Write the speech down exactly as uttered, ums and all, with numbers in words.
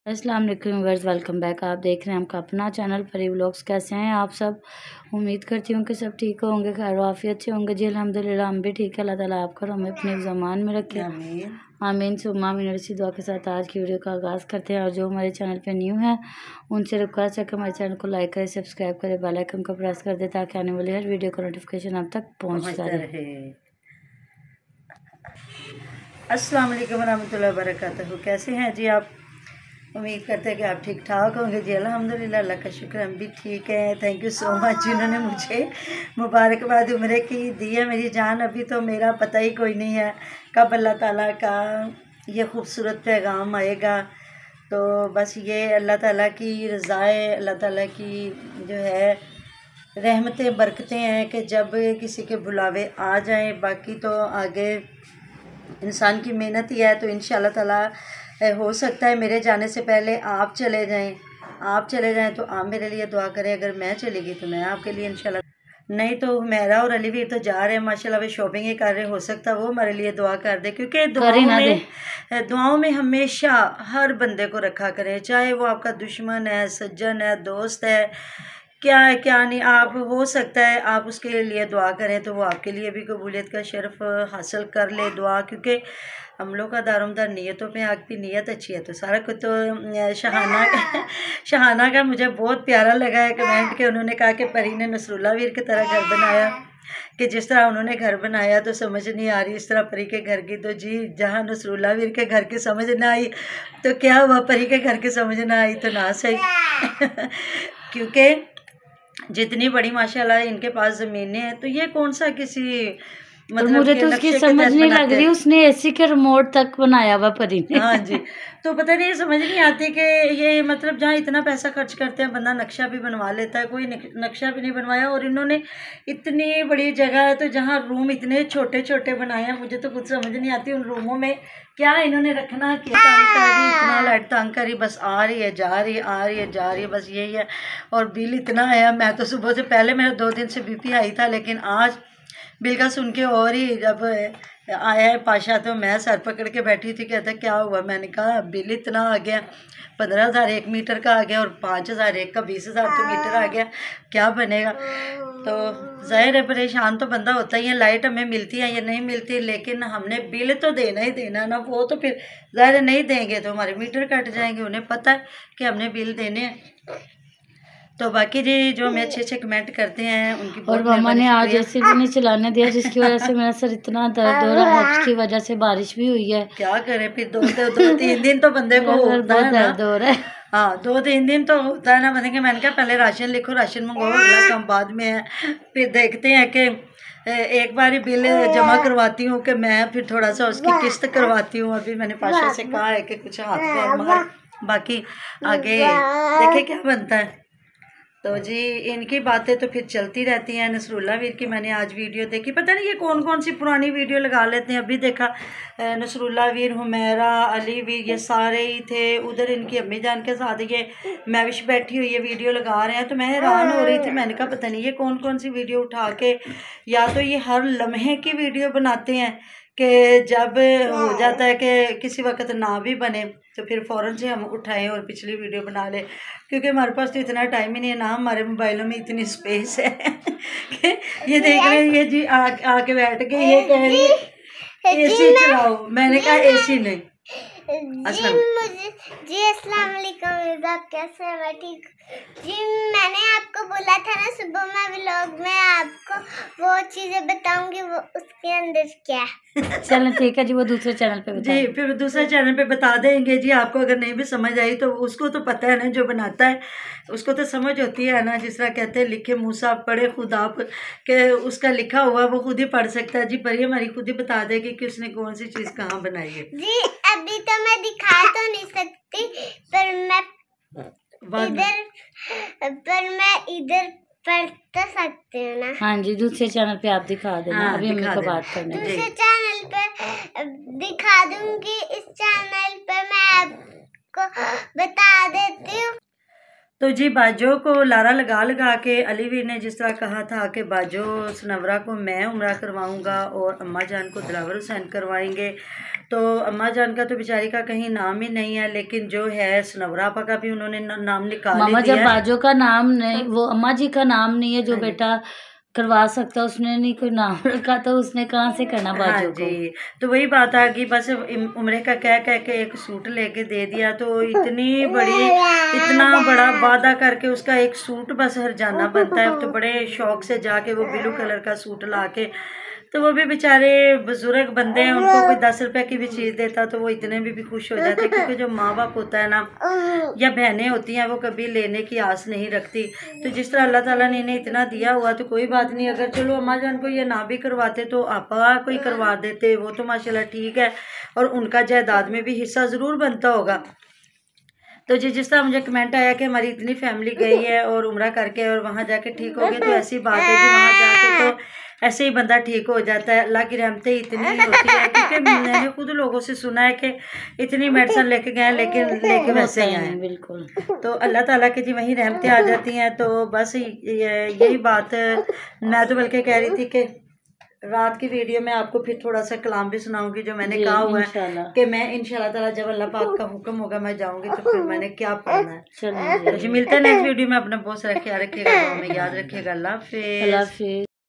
अस्सलाम वालेकुम viewers, welcome back. आप देख रहे हैं आपका अपना चैनल परी व्लॉग्स। कैसे हैं आप सब? उम्मीद करती हूँ कि सब ठीक होंगे, खैर वाफियत से होंगे। जी अल्हम्दुलिल्लाह हम भी ठीक है। अल्लाह ताला आपको हमें अपने ज़मान में रखे, आमीन सुम्मा आमीन। इसी दुआ के साथ आज की वीडियो का आगाज़ करते हैं। और जो हमारे चैनल पे न्यू है उनसे रिक्वेस्ट है कि हमारे चैनल को लाइक करें, सब्सक्राइब करें, बेल आइकन को प्रेस कर दें ताकि आने वाली हर वीडियो का नोटिफिकेशन आप तक पहुँचता रहे। अस्सलाम वालेकुम रहमतुल्लाहि व बरकातहू। कैसे हैं जी आप? उम्मीद करते हैं कि आप ठीक ठाक होंगे। जी अल्हम्दुलिल्लाह, अल्लाह का शुक्र हम भी ठीक हैं। थैंक यू सो मच जिन्होंने मुझे मुबारकबाद उम्र की दी है मेरी जान। अभी तो मेरा पता ही कोई नहीं है कब अल्लाह ताला का ये खूबसूरत पैगाम आएगा। तो बस ये अल्लाह ताला की रज़ाए, अल्लाह ताला की जो है रहमतें बरकतें हैं कि जब किसी के बुलावे आ जाएं। बाकी तो आगे इंसान की मेहनत ही है। तो इंशाअल्लाह ताला हो सकता है मेरे जाने से पहले आप चले जाएं। आप चले जाएं तो आप मेरे लिए दुआ करें। अगर मैं चली गई तो मैं आपके लिए इंशाअल्लाह। नहीं तो मेरा और अली वीर तो जा रहे हैं माशाल्लाह, वे शॉपिंग ही कर रहे। हो सकता है वो हमारे लिए दुआ कर दे, क्योंकि दुआओं में दुआओं में हमेशा हर बंदे को रखा करें, चाहे वो आपका दुश्मन है, सज्जन है, दोस्त है, क्या है क्या नहीं। आप हो सकता है आप उसके लिए दुआ करें तो वो आपके लिए भी कबूलियत का शर्फ हासिल कर ले दुआ। क्योंकि हम लोग का दारोमदार नीयतों पे, आपकी नीयत अच्छी है तो सारा कुछ। तो शहाना शहाना का मुझे बहुत प्यारा लगा है कमेंट के। उन्होंने कहा कि परी ने नसरुल्ला वीर की तरह घर बनाया, कि जिस तरह उन्होंने घर बनाया तो समझ नहीं आ रही इस तरह परी के घर की। तो जी जहाँ नसरुल्ला वीर के घर की समझ ना आई तो क्या हुआ, परी के घर की समझ ना आई तो ना सही। क्योंकि जितनी बड़ी माशाल्लाह इनके पास ज़मीनें हैं तो ये कौन सा किसी मतलब मुझे तो उसकी समझ नहीं लग रही, उसने एसी के रिमोट तक बनाया हुआ परी ने। हाँ जी, तो पता नहीं समझ नहीं आती कि ये मतलब जहाँ इतना पैसा खर्च करते हैं बंदा नक्शा भी बनवा लेता है, कोई नक्शा भी नहीं बनवाया। और इन्होंने इतनी बड़ी जगह है तो जहाँ रूम इतने छोटे छोटे बनाए हैं, मुझे तो कुछ समझ नहीं आती उन रूमों में क्या इन्होंने रखना किया। तंग करी, इतना लाइट तंग करी, बस आ रही है जा रही है, आ रही है जा रही है, बस यही है। और बिल इतना आया, मैं तो सुबह से पहले मेरा दो दिन से बीपी आई था, लेकिन आज बिल का सुन के और ही जब आया है पाशा तो मैं सर पकड़ के बैठी थी। कहता क्या हुआ? मैंने कहा बिल इतना आ गया, पंद्रह हज़ार एक मीटर का आ गया और पाँच हज़ार एक का बीस हज़ार तो मीटर आ गया, क्या बनेगा? तो ज़ाहिर है परेशान तो बंदा होता ही है। लाइट हमें मिलती है या नहीं मिलती, लेकिन हमने बिल तो देना ही देना ना। वो तो फिर ज़ाहिर नहीं देंगे तो हमारे मीटर कट जाएंगे, उन्हें पता है कि हमने बिल देने हैं। तो बाकी जी जो हमें अच्छे अच्छे कमेंट करते हैं उनकी और मामा ने आज ऐसे भी नहीं चलाने दिया, जिसकी वजह से मेरा सर इतना दर्द हो रहा है। उसकी वजह से बारिश भी हुई है, क्या करें फिर। दो दो, दो तीन दिन तो बंदे को होता है ना, दर्द हो रहा है। हाँ दो तीन दिन तो होता है ना बंदे के। मैंने कहा पहले राशन लिखो, राशन मंगवाओ, अगला काम बाद में है। फिर देखते हैं कि एक बार बिल जमा करवाती हूँ कि मैं फिर थोड़ा सा उसकी किस्त करवाती हूँ। अभी मैंने पाशा से कहा है कि कुछ हाथ पैर मार, बाकी आगे देखे क्या बनता है। तो जी इनकी बातें तो फिर चलती रहती हैं। नसरुल्ला वीर की मैंने आज वीडियो देखी, पता नहीं ये कौन कौन सी पुरानी वीडियो लगा लेते हैं। अभी देखा नसरुल्ला वीर, हुमैरा, अली वीर, ये सारे ही थे। उधर इनकी अम्मी जान के साथ ये मैविश बैठी हुई ये वीडियो लगा रहे हैं। तो मैं हैरान हो रही थी, मैंने कहा पता नहीं ये कौन कौन सी वीडियो उठा के, या तो ये हर लम्हे की वीडियो बनाते हैं कि जब हो जाता है कि किसी वक्त ना भी बने तो फिर फ़ौरन से हम उठाएं और पिछली वीडियो बना लें। क्योंकि हमारे पास तो इतना टाइम ही नहीं है ना, हमारे मोबाइलों में इतनी स्पेस है कि ये देख रहे हैं ये जी आके बैठ के ये कह रही है एसी चलाओ। मैंने कहा एसी नहीं। जी मुझे जी अस्सलाम वालेकुम, आप कैसे हैं? मैं ठीक जी। मैंने आपको बोला था ना सुबह में व्लॉग में आपको वो चीज़ें बताऊंगी, वो उसके अंदर क्या है। चलो ठीक है जी, वो दूसरे चैनल पे बता जी फिर दूसरे चैनल पे बता देंगे जी आपको। अगर नहीं भी समझ आई तो उसको तो पता है ना, जो बनाता है उसको तो समझ होती है ना। जिस तरह कहते हैं लिखे मूसा पढ़े खुद आप, के उसका लिखा हुआ वो खुद ही पढ़ सकता है। जी परी हमारी खुद ही बता देगी कि उसने कौन सी चीज़ कहाँ बनाई है। जी अभी तो मैं दिखा तो नहीं सकती, पर मैं इधर पर मैं इधर पढ़ तो सकती हूँ ना। हाँ जी दूसरे चैनल पे आप दिखा देना। हाँ, अभी अम्मी को बात करने दूसरे चैनल पे दिखा दूंगी, इस चैनल पे मैं आपको बता देती हूँ। तो जी बाजो को लारा लगा लगा के अली वीर ने जिस तरह कहा था कि बाजो सनवरा को मैं उम्रा करवाऊंगा और अम्मा जान को दिलावर हुसैन करवाएंगे, तो अम्मा जान का तो बेचारी का कहीं नाम ही नहीं है, लेकिन जो है सनवरा आपा का भी उन्होंने नाम निकाल मामा दिया। जब बाजो का नाम नहीं, वो अम्मा जी का नाम नहीं है जो बेटा करवा सकता, उसने नहीं कोई नाम रखा तो उसने कहाँ से करना बाजो हाँ जी, तो वही बात आ गई, बस उम्रे का कह कह के एक सूट लेके दे दिया, तो इतनी बड़ी इतना बड़ा वादा करके उसका एक सूट बस हरजाना बनता है, तो बड़े शौक से जाके वो ब्लू कलर का सूट ला के, तो वो भी बेचारे बुजुर्ग बंदे हैं, उनको कोई दस रुपए की भी चीज़ देता तो वो इतने भी, भी खुश हो जाते, क्योंकि जो माँ बाप होता है ना या बहनें होती हैं वो कभी लेने की आस नहीं रखती। तो जिस तरह अल्लाह ताला ने इन्हें इतना दिया हुआ तो कोई बात नहीं, अगर चलो अम्मा जान को ये ना भी करवाते तो आपा कोई करवा देते, वो तो माशाल्लाह ठीक है, और उनका जायदाद में भी हिस्सा ज़रूर बनता होगा। तो जी जिस तरह मुझे कमेंट आया कि हमारी इतनी फैमिली गई है और उम्रा करके और वहाँ जाके ठीक हो गए, तो ऐसी बात है कि वहाँ जाके तो ऐसे ही बंदा ठीक हो जाता है। अल्लाह की रहमतें इतनी होती है, क्योंकि मैंने खुद लोगों से सुना है कि इतनी मेडिसिन लेके गए लेकिन लेके वैसे ही आए। बिल्कुल, तो अल्लाह ताला की जी वही रहमतें आ जाती हैं। तो बस यही बात मैं तो बल्कि कह रही थी कि रात की वीडियो में आपको फिर थोड़ा सा कलाम भी सुनाऊंगी, जो मैंने कहा हुआ है कि मैं इंशाल्लाह ताला जब अल्लाह पाक का हुक्म होगा मैं जाऊंगी तो फिर मैंने क्या पढ़ना है। चलिए मिलते हैं नेक्स्ट वीडियो में। अपना बहुत सारा ख्याल रखिएगा, में याद रखिएगा। अल्लाह हाफिज़।